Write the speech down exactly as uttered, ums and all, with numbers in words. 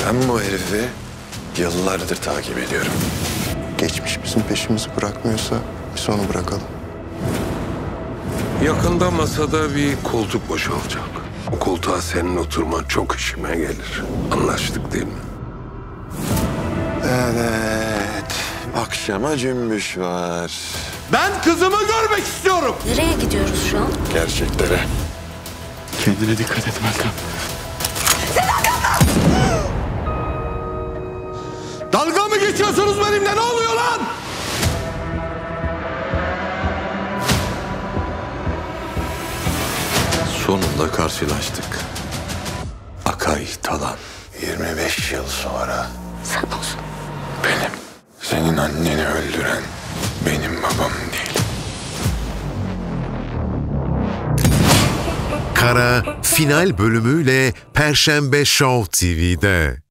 Ben bu herifi yıllardır takip ediyorum. Geçmiş bizim peşimizi bırakmıyorsa biz onu bırakalım. Yakında masada bir koltuk boşalacak. O koltuğa senin oturman çok işime gelir. Anlaştık değil mi? Evet. Akşama cümbüş var. Ben kızımı görmek istiyorum. Nereye gidiyoruz şu an? Gerçeklere. Kendine dikkat et Meltem. Dalga mı geçiyorsunuz benimle? Ne oluyor lan? Sonunda karşılaştık. Akay Talan. yirmi beş yıl sonra Sen olsun. benim. Senin anneni öldüren benim babam değil. Kara final bölümüyle Perşembe Show T V'de.